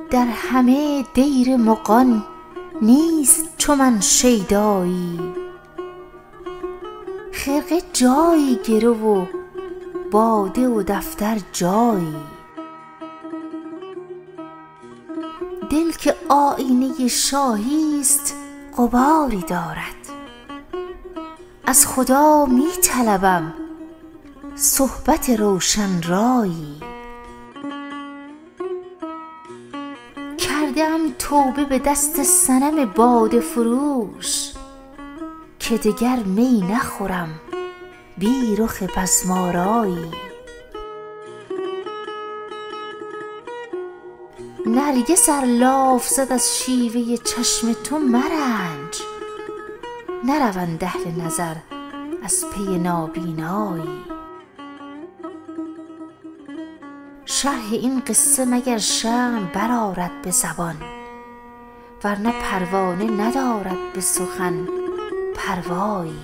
در همه دیر مغان نیست چو من شیدایی. خرقه جایی گرو و باده و دفتر جایی. دل که آیینه شاهی است غباری دارد. از خدا می طلبم صحبت روشن رایی. کرده ام توبه به دست صنم باده فروش که دگر می نخورم بی رخ بزم‌آرایی. نرگس ار لاف زد از شیوه چشم تو مرنج. نروند اهل نظر از پی نابینایی. شرح این قصه مگر شمع برآرد به زبان، ورنه پروانه ندارد به سخن پروایی.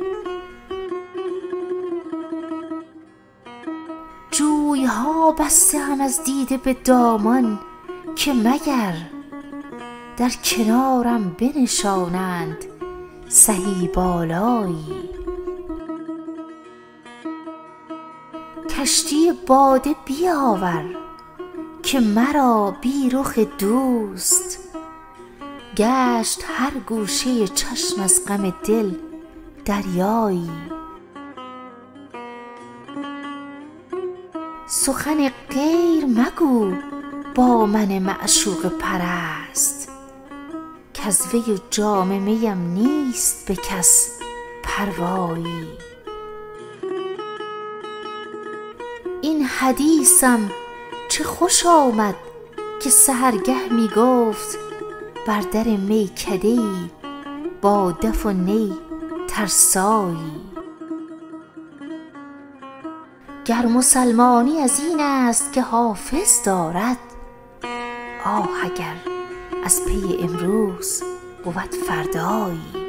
جویها بسته ام از دیده به دامان که مگر در کنارم بنشانند سهی بالایی. کشتی باده بیاور که مرا بی رخ دوست گشت هر گوشه چشم از غم دل دریایی. سخن غیر مگو با من معشوق پرست، کز وی و جام میم نیست به کس پروایی. این حدیثم چه خوش آمد که سحرگه می گفت بر در میکده‌ای با دف و نی ترسایی. گر مسلمانی از این است که حافظ دارد، آه اگر از پی امروز بود فردایی.